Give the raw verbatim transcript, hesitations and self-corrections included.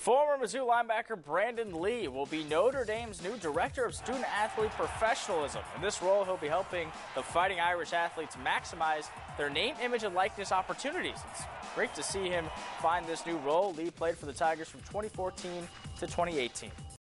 Former Mizzou linebacker Brandon Lee will be Notre Dame's new Director of Student-Athlete Professionalism. In this role, he'll be helping the Fighting Irish athletes maximize their name, image, and likeness opportunities. It's great to see him find this new role. Lee played for the Tigers from twenty fourteen to twenty eighteen.